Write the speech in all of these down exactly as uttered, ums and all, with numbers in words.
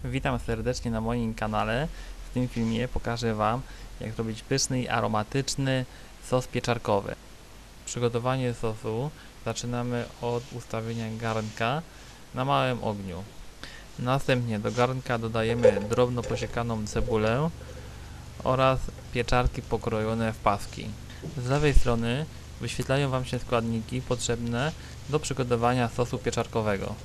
Witam serdecznie na moim kanale. W tym filmie pokażę Wam, jak zrobić pyszny i aromatyczny sos pieczarkowy. Przygotowanie sosu zaczynamy od ustawienia garnka na małym ogniu. Następnie do garnka dodajemy drobno posiekaną cebulę oraz pieczarki pokrojone w paski. Z lewej strony wyświetlają Wam się składniki potrzebne do przygotowania sosu pieczarkowego.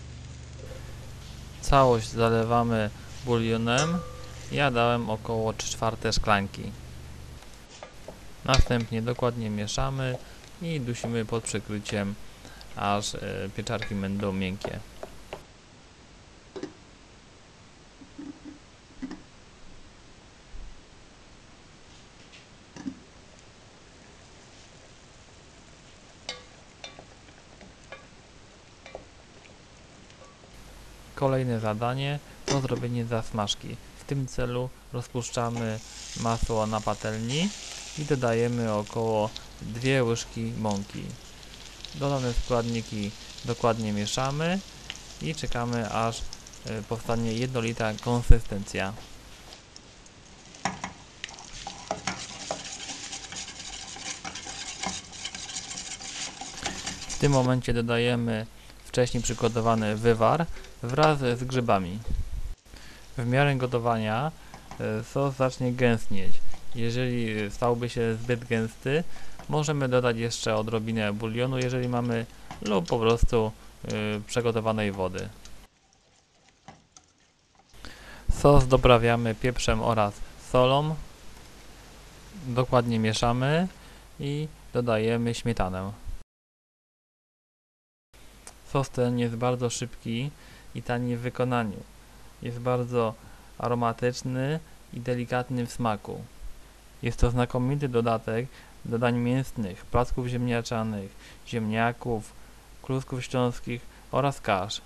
Całość zalewamy bulionem. Ja dałem około trzy czwarte szklanki. Następnie dokładnie mieszamy i dusimy pod przykryciem, aż pieczarki będą miękkie. Kolejne zadanie to zrobienie zasmażki. W tym celu rozpuszczamy masło na patelni i dodajemy około dwie łyżki mąki. Dodane składniki dokładnie mieszamy i czekamy, aż powstanie jednolita konsystencja. W tym momencie dodajemy wcześniej przygotowany wywar wraz z grzybami. W miarę gotowania sos zacznie gęstnieć. Jeżeli stałby się zbyt gęsty, możemy dodać jeszcze odrobinę bulionu, jeżeli mamy, lub po prostu yy, przygotowanej wody. Sos doprawiamy pieprzem oraz solą. Dokładnie mieszamy i dodajemy śmietanę. Sos ten jest bardzo szybki i tani w wykonaniu. Jest bardzo aromatyczny i delikatny w smaku. Jest to znakomity dodatek do dań mięsnych, placków ziemniaczanych, ziemniaków, kluszków śląskich oraz kasz.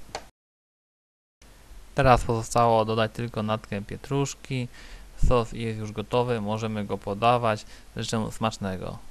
Teraz pozostało dodać tylko natkę pietruszki. Sos jest już gotowy, możemy go podawać. Życzę smacznego.